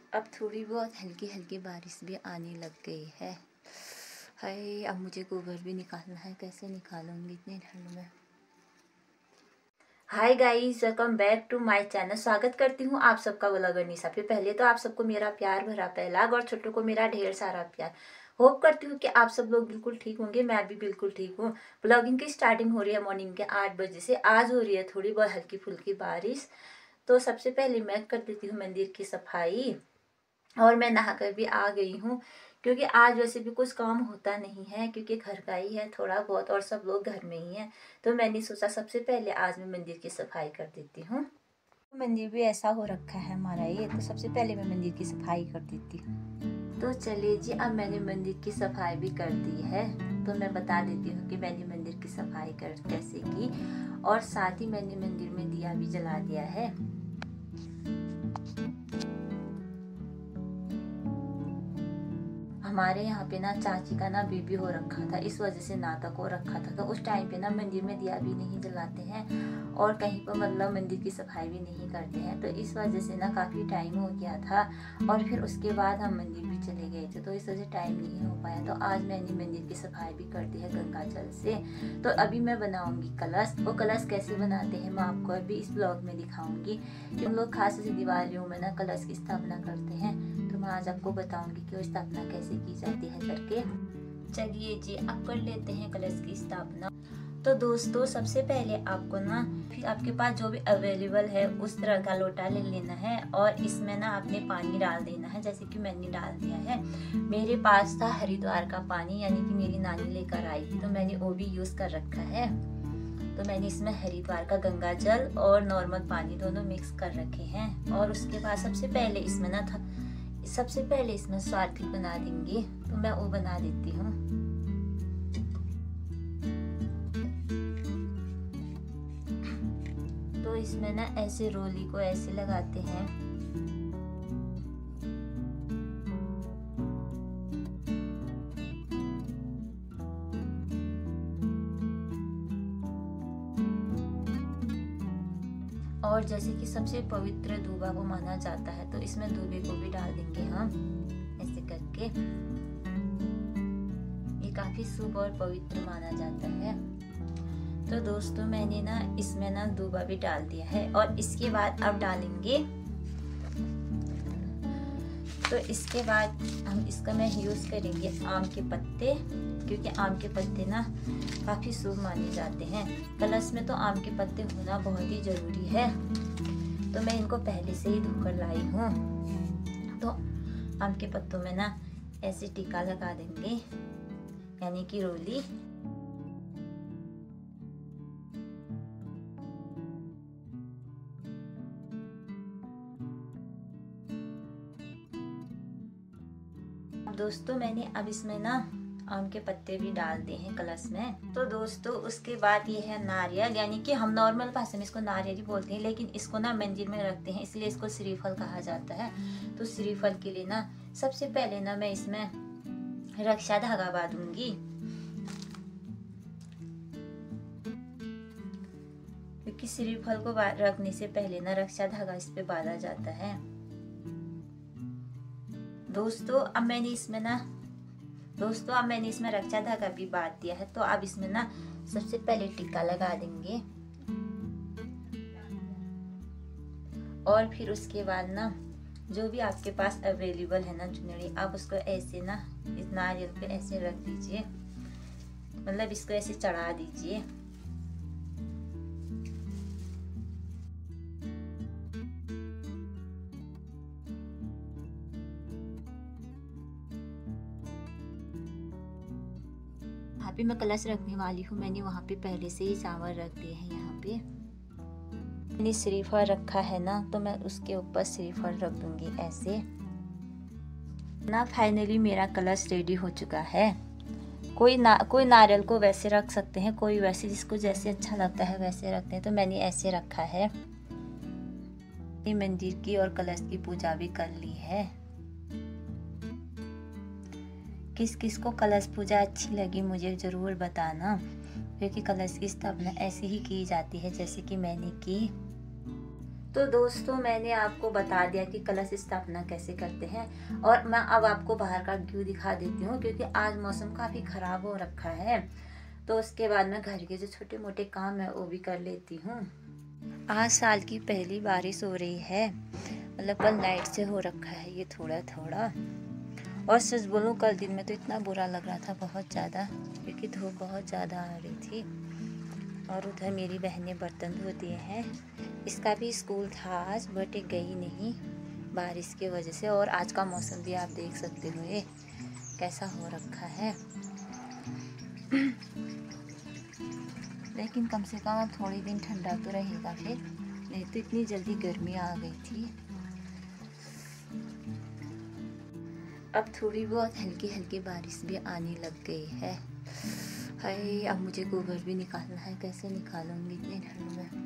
अब थोड़ी बहुत हल्की हल्की बारिश भी आने लग गई है। हाय, अब मुझे गोबर भी निकालना है, कैसे निकालूंगी इतनी ठंड में। Hi guys, welcome back to my channel. स्वागत करती हूँ आप सबका ब्लॉगर निशा पे। पहले तो आप सबको मेरा प्यार भरा पहला और छोटों को मेरा ढेर सारा प्यार। होप करती हूँ कि आप सब लोग बिल्कुल ठीक होंगे, मैं भी बिल्कुल ठीक हूँ। ब्लॉगिंग की स्टार्टिंग हो रही है मॉर्निंग के 8 बजे से। आज हो रही है थोड़ी बहुत हल्की फुल्की बारिश। तो सबसे पहले मैं कर देती हूँ मंदिर की सफाई और मैं नहाकर भी आ गई हूँ, क्योंकि आज वैसे भी कुछ काम होता नहीं है, क्योंकि घर का ही है थोड़ा बहुत और सब लोग घर में ही हैं। तो मैंने सोचा सबसे पहले आज मैं मंदिर की सफाई कर देती हूँ। मंदिर भी ऐसा हो रखा है हमारा ये, तो सबसे पहले मैं मंदिर की सफाई कर देती हूँ। तो चलिए जी, अब मैंने मंदिर की सफाई भी कर दी है। तो मैं बता देती हूँ कि मैंने मंदिर की सफाई कैसे की, और साथ ही मैंने मंदिर में दिया भी जला दिया है। हमारे यहाँ पे ना चाची का ना बेबी हो रखा था, इस वजह से नाटक हो रखा था। तो उस टाइम पे ना मंदिर में दिया भी नहीं जलाते हैं और कहीं पर मतलब मंदिर की सफाई भी नहीं करते हैं। तो इस वजह से ना काफ़ी टाइम हो गया था, और फिर उसके बाद हम मंदिर भी चले गए थे, तो इस वजह से टाइम नहीं हो पाया। तो आज मैंने मंदिर की सफाई भी कर दी है गंगा जल से। तो अभी मैं बनाऊँगी कलश। वो कलश कैसे बनाते हैं मैं आपको अभी इस ब्लॉग में दिखाऊँगी। हम लोग खास से दिवालियों में ना कलश की स्थापना करते हैं, तो मैं आज आपको बताऊंगी कि वो स्थापना कैसे की जाती है करके। चलिए जी, अब कर लेते हैं कलश की स्थापना। तो दोस्तों, सबसे पहले आपको ना फिर आपके पास जो भी अवेलेबल है उस तरह का लोटा ले लेना है, और इसमें ना आपने पानी डाल देना है, जैसे कि मैंने डाल दिया है। मेरे पास था हरिद्वार का पानी, यानी कि मेरी नानी लेकर आई थी, तो मैंने वो भी यूज कर रखा है। तो मैंने इसमें हरिद्वार का गंगा जल और नॉर्मल पानी दोनों मिक्स कर रखे हैं। और उसके बाद सबसे पहले इसमें स्वार्थिक बना देंगे, तो मैं वो बना देती हूँ। तो इसमें ना ऐसे रोली को ऐसे लगाते हैं, और जैसे कि सबसे पवित्र दूबा को माना जाता है, तो इसमें दूबे को भी डाल देंगे हम ऐसे करके। ये काफी शुभ और पवित्र माना जाता है। तो दोस्तों, मैंने ना इसमें ना दूबा भी डाल दिया है, और इसके बाद अब डालेंगे। तो इसके बाद हम इसका मैं यूज करेंगे आम के पत्ते, क्योंकि आम के पत्ते ना काफी शुभ माने जाते हैं। कलश में तो आम के पत्ते होना बहुत ही जरूरी है। तो मैं इनको पहले से ही धोकर लाई हूँ। तो आम के पत्तों में ना ऐसे टीका लगा देंगे, यानी कि रोली। दोस्तों, मैंने अब इसमें ना आम के पत्ते भी डाल दिए हैं कलश में। तो दोस्तों, उसके बाद ये है नारियल, यानी कि हम नॉर्मल भाषा में इसको नारियल ही बोलते हैं, लेकिन इसको ना मंदिर में रखते हैं, इसलिए इसको श्रीफल कहा जाता है। तो श्रीफल के लिए ना सबसे पहले ना मैं इसमें रक्षा धागा बांधूंगी, क्योंकि श्रीफल को रखने से पहले ना रक्षा धागा इस पे बांधा जाता है। दोस्तों, अब मैंने इसमें रक्षा धागा भी बांध दिया है। तो अब इसमें ना सबसे पहले टीका लगा देंगे, और फिर उसके बाद ना जो भी आपके पास अवेलेबल है ना चुनरी, आप उसको ऐसे ना इस नारियल पे ऐसे रख दीजिए, मतलब इसको ऐसे चढ़ा दीजिए। यहाँ पे मैं कलश रखने वाली हूँ, मैंने वहाँ पे पहले से ही चावल रख दिए हैं। यहाँ पे मैंने श्रीफल रखा है ना, तो मैं उसके ऊपर श्रीफल रख दूंगी ऐसे ना। फाइनली मेरा कलश रेडी हो चुका है। कोई नारियल को वैसे रख सकते हैं, कोई वैसे, जिसको जैसे अच्छा लगता है वैसे रखते हैं। तो मैंने ऐसे रखा है। मंदिर की और कलश की पूजा भी कर ली है। किस किस को कलश पूजा अच्छी लगी मुझे ज़रूर बताना, क्योंकि कलश की स्थापना ऐसे ही की जाती है जैसे कि मैंने की। तो दोस्तों मैंने आपको बता दिया कि कलश स्थापना कैसे करते हैं, और मैं अब आपको बाहर का व्यू दिखा देती हूँ क्योंकि आज मौसम काफ़ी ख़राब हो रखा है। तो उसके बाद मैं घर के जो छोटे मोटे काम है वो भी कर लेती हूँ। आज साल की पहली बारिश हो रही है, मतलब कल नाइट से हो रखा है ये थोड़ा थोड़ा। और सच बोलूँ कल दिन में तो इतना बुरा लग रहा था, बहुत ज़्यादा, क्योंकि धूप बहुत ज़्यादा आ रही थी। और उधर मेरी बहनें बर्तन धोती हैं। इसका भी स्कूल था आज, बट गई नहीं बारिश की वजह से। और आज का मौसम भी आप देख सकते हो ये कैसा हो रखा है। लेकिन कम से कम अब थोड़ी दिन ठंडा तो रहेगा फिर, नहीं तो इतनी जल्दी गर्मी आ गई थी। अब थोड़ी बहुत हल्की हल्की बारिश भी आने लग गई है। हाय, अब मुझे गोबर भी निकालना है, कैसे निकालूंगी इतनी ठंड में।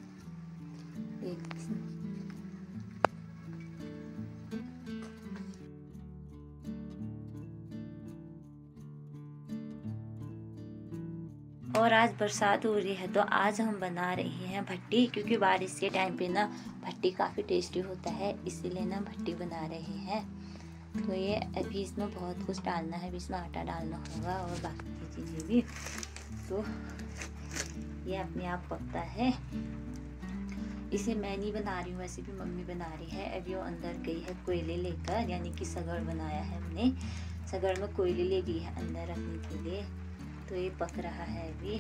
और आज बरसात हो रही है तो आज हम बना रहे हैं भट्टी, क्योंकि बारिश के टाइम पे ना भट्टी काफ़ी टेस्टी होता है, इसीलिए ना भट्टी बना रहे हैं। तो ये अभी इसमें बहुत कुछ डालना है, अभी इसमें आटा डालना होगा और बाकी की चीज़ें भी। तो ये अपने आप पकता है। इसे मैं नहीं बना रही हूँ, वैसे भी मम्मी बना रही है। अभी वो अंदर गई है कोयले लेकर, यानी कि सगड़ बनाया है हमने। सगड़ में कोयले ले ली है अंदर रखने के लिए। तो ये पक रहा है अभी।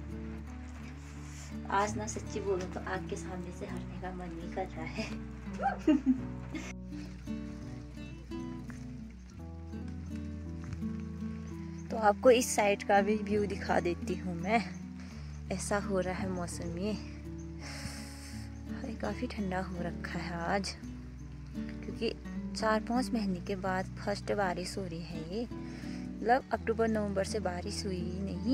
आज ना सच्ची बोलूं तो आग के सामने से हटने का मन नहीं कर रहा है। तो आपको इस साइड का भी व्यू दिखा देती हूँ मैं। ऐसा हो रहा है मौसम ये, काफ़ी ठंडा हो रखा है आज, क्योंकि 4-5 महीने के बाद फर्स्ट बारिश हो रही है ये। मतलब अक्टूबर नवंबर से बारिश हुई ही नहीं।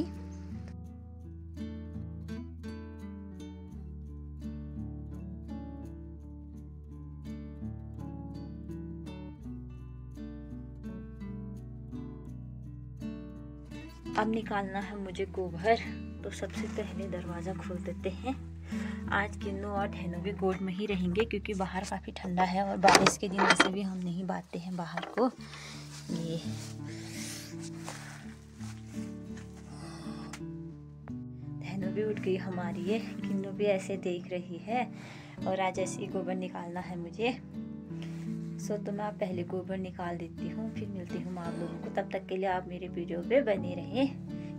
अब निकालना है मुझे गोबर। तो सबसे पहले दरवाज़ा खोल देते हैं। आज किन्नू और ठहनू भी गोद में ही रहेंगे, क्योंकि बाहर काफ़ी ठंडा है और बारिश के दिन वैसे भी हम नहीं बांटते हैं बाहर को। ये ठहनू भी उठ गई हमारी, ये किन्नू भी ऐसे देख रही है। और आज ऐसे ही गोबर निकालना है मुझे। तो मैं पहले गोबर निकाल देती हूँ, फिर मिलती हूँ आप लोगों को। तब तक के लिए आप मेरे वीडियो पे बने रहे।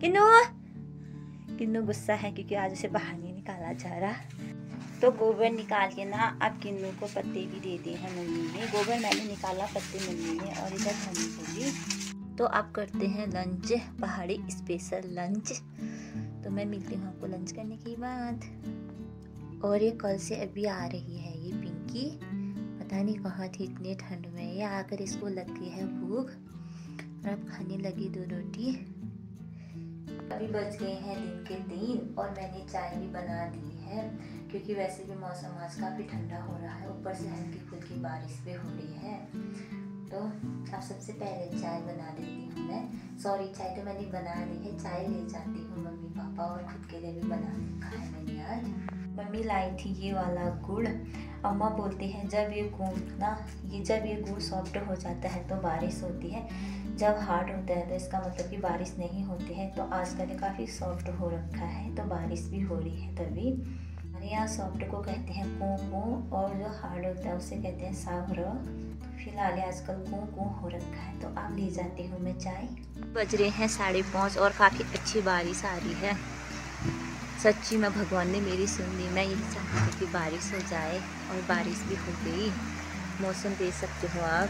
किन्नू गुस्सा है क्योंकि आज उसे बाहर नहीं निकाला जा रहा। तो गोबर निकाल के ना अब किन्नू को पत्ते भी दे दिए हैं मम्मी ने। गोबर मैंने निकाला, पत्ते मम्मी ने, और इधर मम्मी को भी। तो अब करते हैं लंच, पहाड़ी स्पेशल लंच। तो मैं मिलती हूँ आपको लंच करने के बाद। और ये कल से अभी आ रही है ये पिंकी, पता नहीं कहाँ थी इतनी ठंड में। ये आकर इसको लग गई है भूख और अब खाने लगी 2 रोटी। अभी बज गए हैं दिन के 3 और मैंने चाय भी बना दी है, क्योंकि वैसे भी मौसम आज काफ़ी ठंडा हो रहा है, ऊपर से हल्की फुल्की बारिश भी हो रही है। तो अब सबसे पहले चाय बना देती हूँ मैं। सॉरी, चाय तो मैंने बना ली है, चाय ले जाती हूँ मम्मी पापा और खुद के लिए भी बना रखा है मैंने आज। मम्मी लाई थी ये वाला गुड़। अम्मा बोलती हैं जब ये गुड़ सॉफ्ट हो जाता है तो बारिश होती है, जब हार्ड होता है तो इसका मतलब कि बारिश नहीं होती है। तो आजकल ये काफ़ी सॉफ्ट हो रखा है तो बारिश भी हो रही है तभी। हमारे यहाँ सॉफ्ट को कहते हैं कूं, और जो हार्ड होता है उसे कहते हैं सावर। तो फिलहाल आजकल कूं हो रखा है। तो अब ले जाती हूँ मैं चाय। बज रहे हैं 5:30 और काफ़ी अच्छी बारिश आ रही है। सच्ची में भगवान ने मेरी सुन ली। मैं यही चाहती थी कि बारिश हो जाए और बारिश भी हो गई। मौसम देख सकते हो आप,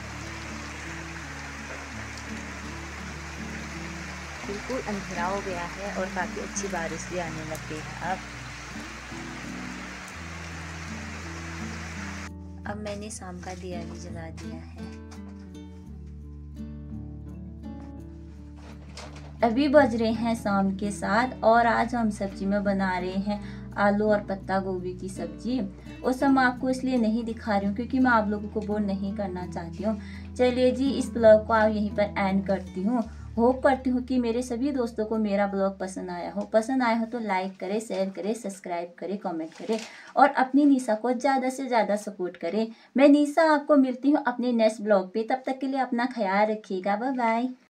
बिल्कुल अंधेरा हो गया है और काफ़ी अच्छी बारिश भी आने लग गई है अब मैंने शाम का दिया भी जला दिया है। अभी बज रहे हैं शाम के 7 और आज हम सब्जी में बना रहे हैं आलू और पत्ता गोभी की सब्जी। वो सब मैं आपको इसलिए नहीं दिखा रही हूँ क्योंकि मैं आप लोगों को बोर नहीं करना चाहती हूँ। चलिए जी, इस ब्लॉग को आप यहीं पर एंड करती हूँ। होप करती हूँ कि मेरे सभी दोस्तों को मेरा ब्लॉग पसंद आया हो। पसंद आया हो तो लाइक करें, शेयर करें, सब्सक्राइब करें, कमेंट करें और अपनी निशा को ज़्यादा से ज़्यादा सपोर्ट करें। मैं निशा आपको मिलती हूँ अपने नेक्स्ट ब्लॉग पे। तब तक के लिए अपना ख्याल रखिएगा। Bye bye.